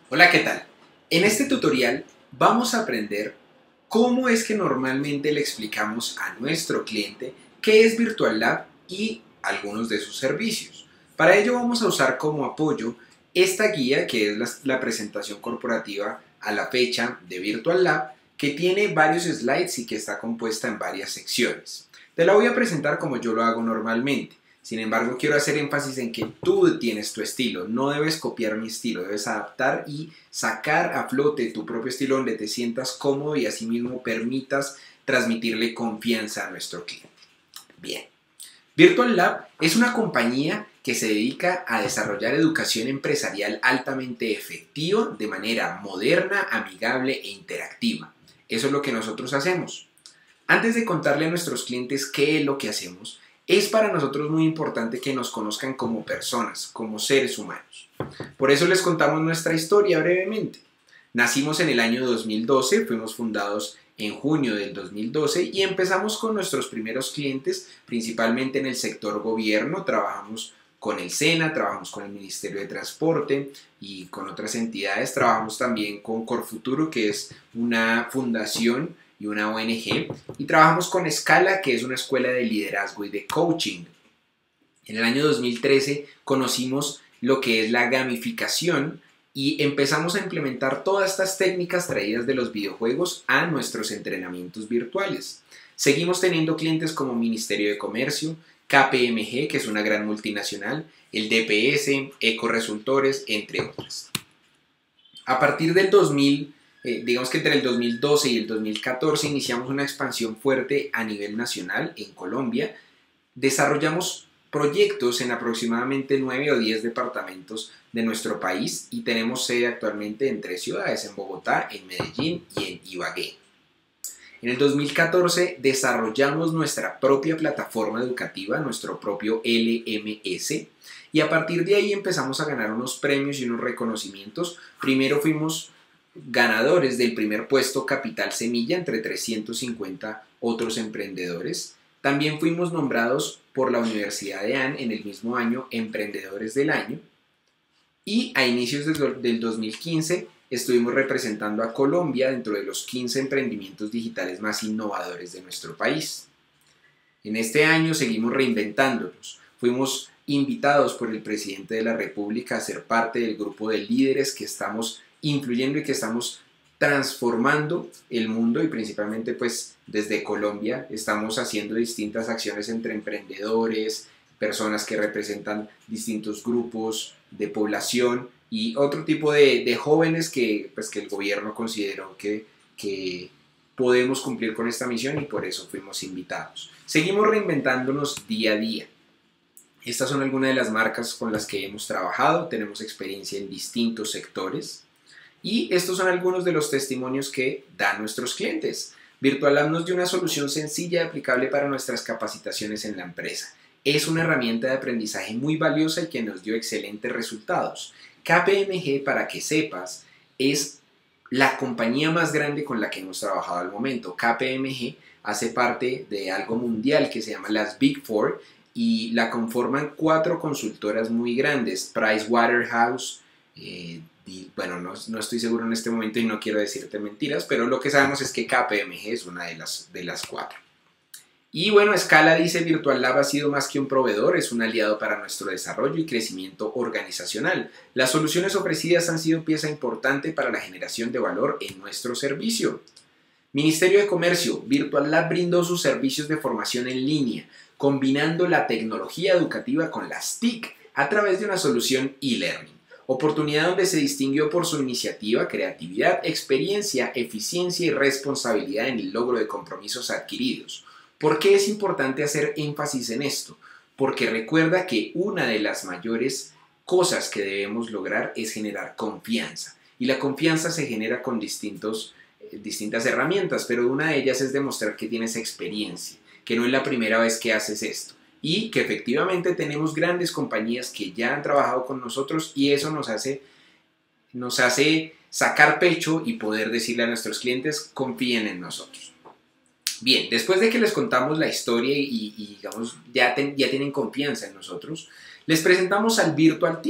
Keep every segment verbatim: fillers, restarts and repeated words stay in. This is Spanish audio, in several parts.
Hola, ¿qué tal? En este tutorial vamos a aprender cómo es que normalmente le explicamos a nuestro cliente qué es Virtual Lab y algunos de sus servicios. Para ello vamos a usar como apoyo esta guía que es la, la presentación corporativa a la fecha de Virtual Lab, que tiene varios slides y que está compuesta en varias secciones. Te la voy a presentar como yo lo hago normalmente. Sin embargo, quiero hacer énfasis en que tú tienes tu estilo, no debes copiar mi estilo, debes adaptar y sacar a flote tu propio estilo donde te sientas cómodo y asimismo permitas transmitirle confianza a nuestro cliente. Bien, Virtual Lab es una compañía que se dedica a desarrollar educación empresarial altamente efectiva de manera moderna, amigable e interactiva. Eso es lo que nosotros hacemos. Antes de contarle a nuestros clientes qué es lo que hacemos, es para nosotros muy importante que nos conozcan como personas, como seres humanos. Por eso les contamos nuestra historia brevemente. Nacimos en el año dos mil doce, fuimos fundados en junio del dos mil doce y empezamos con nuestros primeros clientes, principalmente en el sector gobierno. Trabajamos con el SENA, trabajamos con el Ministerio de Transporte y con otras entidades. Trabajamos también con Corfuturo, que es una fundación y una O N G, y trabajamos con Scala, que es una escuela de liderazgo y de coaching. En el año dos mil trece conocimos lo que es la gamificación y empezamos a implementar todas estas técnicas traídas de los videojuegos a nuestros entrenamientos virtuales. Seguimos teniendo clientes como Ministerio de Comercio, K P M G, que es una gran multinacional, el D P S, Ecoresultores, entre otras. A partir del dos mil Eh, digamos que entre el dos mil doce y el dos mil catorce iniciamos una expansión fuerte a nivel nacional en Colombia. Desarrollamos proyectos en aproximadamente nueve o diez departamentos de nuestro país y tenemos sede actualmente en tres ciudades, en Bogotá, en Medellín y en Ibagué. En el dos mil catorce desarrollamos nuestra propia plataforma educativa, nuestro propio L M S, y a partir de ahí empezamos a ganar unos premios y unos reconocimientos. Primero fuimos ganadores del primer puesto Capital Semilla entre trescientos cincuenta otros emprendedores. También fuimos nombrados por la Universidad de A N en el mismo año Emprendedores del Año. Y a inicios del dos mil quince estuvimos representando a Colombia dentro de los quince emprendimientos digitales más innovadores de nuestro país. En este año seguimos reinventándonos. Fuimos invitados por el presidente de la República a ser parte del grupo de líderes que estamos influyendo y que estamos transformando el mundo, y principalmente pues desde Colombia estamos haciendo distintas acciones entre emprendedores, personas que representan distintos grupos de población y otro tipo de, de jóvenes que, pues, que el gobierno consideró que, que podemos cumplir con esta misión y por eso fuimos invitados. Seguimos reinventándonos día a día. Estas son algunas de las marcas con las que hemos trabajado, tenemos experiencia en distintos sectores. Y estos son algunos de los testimonios que dan nuestros clientes. Virtual Lab nos dio una solución sencilla y aplicable para nuestras capacitaciones en la empresa. Es una herramienta de aprendizaje muy valiosa y que nos dio excelentes resultados. K P M G, para que sepas, es la compañía más grande con la que hemos trabajado al momento. K P M G hace parte de algo mundial que se llama las Big Four y la conforman cuatro consultoras muy grandes: Pricewaterhouse, eh, Y, bueno, no, no estoy seguro en este momento y no quiero decirte mentiras, pero lo que sabemos es que K P M G es una de las, de las cuatro. Y bueno, Scala dice: Virtual Lab ha sido más que un proveedor, es un aliado para nuestro desarrollo y crecimiento organizacional. Las soluciones ofrecidas han sido pieza importante para la generación de valor en nuestro servicio. Ministerio de Comercio: Virtual Lab brindó sus servicios de formación en línea, combinando la tecnología educativa con las T I C a través de una solución e-learning. Oportunidad donde se distinguió por su iniciativa, creatividad, experiencia, eficiencia y responsabilidad en el logro de compromisos adquiridos. ¿Por qué es importante hacer énfasis en esto? Porque recuerda que una de las mayores cosas que debemos lograr es generar confianza. Y la confianza se genera con distintos, eh, distintas herramientas, pero una de ellas es demostrar que tienes experiencia, que no es la primera vez que haces esto. Y que efectivamente tenemos grandes compañías que ya han trabajado con nosotros y eso nos hace, nos hace sacar pecho y poder decirle a nuestros clientes: confíen en nosotros. Bien, después de que les contamos la historia y, y digamos ya, ten, ya tienen confianza en nosotros, les presentamos al Virtual Team.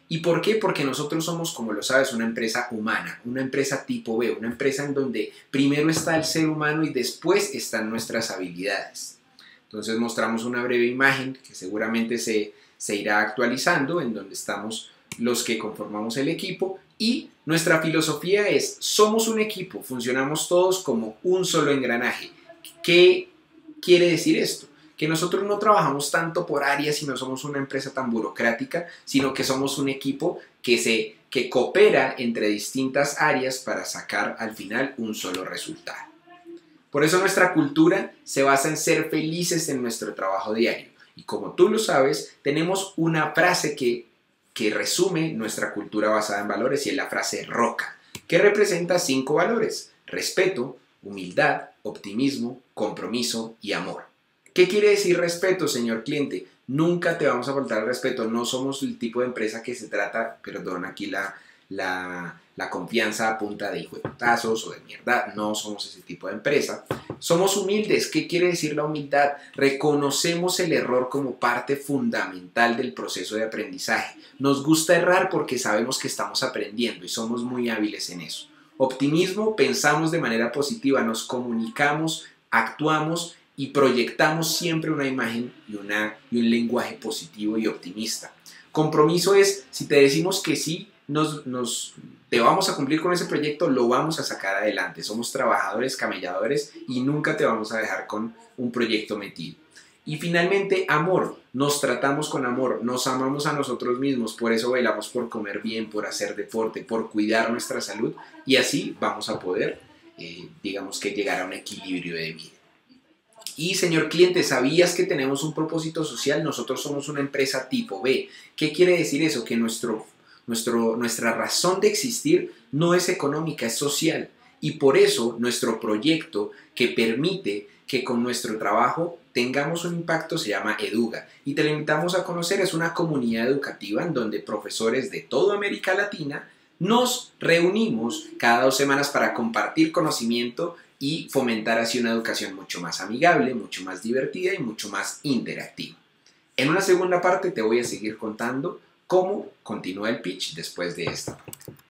¿Y por qué? Porque nosotros somos, como lo sabes, una empresa humana, una empresa tipo B, una empresa en donde primero está el ser humano y después están nuestras habilidades. Entonces mostramos una breve imagen que seguramente se, se irá actualizando, en donde estamos los que conformamos el equipo, y nuestra filosofía es: somos un equipo, funcionamos todos como un solo engranaje. ¿Qué quiere decir esto? Que nosotros no trabajamos tanto por áreas y no somos una empresa tan burocrática, sino que somos un equipo que, se, que coopera entre distintas áreas para sacar al final un solo resultado. Por eso nuestra cultura se basa en ser felices en nuestro trabajo diario. Y como tú lo sabes, tenemos una frase que, que resume nuestra cultura basada en valores, y es la frase ROCA, que representa cinco valores: respeto, humildad, optimismo, compromiso y amor. ¿Qué quiere decir respeto, señor cliente? Nunca te vamos a faltar el respeto. No somos el tipo de empresa que se trata, perdón, aquí la, la, la confianza a punta de hijo de putazos o de mierda. No somos ese tipo de empresa. Somos humildes. ¿Qué quiere decir la humildad? Reconocemos el error como parte fundamental del proceso de aprendizaje. Nos gusta errar porque sabemos que estamos aprendiendo y somos muy hábiles en eso. Optimismo: pensamos de manera positiva, nos comunicamos, actuamos y proyectamos siempre una imagen y, una, y un lenguaje positivo y optimista. Compromiso es: si te decimos que sí, nos, nos, te vamos a cumplir con ese proyecto, lo vamos a sacar adelante. Somos trabajadores, camelladores, y nunca te vamos a dejar con un proyecto metido. Y finalmente, amor. Nos tratamos con amor, nos amamos a nosotros mismos, por eso velamos por comer bien, por hacer deporte, por cuidar nuestra salud, y así vamos a poder, eh, digamos que llegar a un equilibrio de vida. Y señor cliente, ¿sabías que tenemos un propósito social? Nosotros somos una empresa tipo B. ¿Qué quiere decir eso? Que nuestro, nuestro, nuestra razón de existir no es económica, es social. Y por eso nuestro proyecto, que permite que con nuestro trabajo tengamos un impacto, se llama Eduga. Y te lo invitamos a conocer. Es una comunidad educativa en donde profesores de toda América Latina nos reunimos cada dos semanas para compartir conocimiento y fomentar así una educación mucho más amigable, mucho más divertida y mucho más interactiva. En una segunda parte te voy a seguir contando cómo continúa el pitch después de esta parte.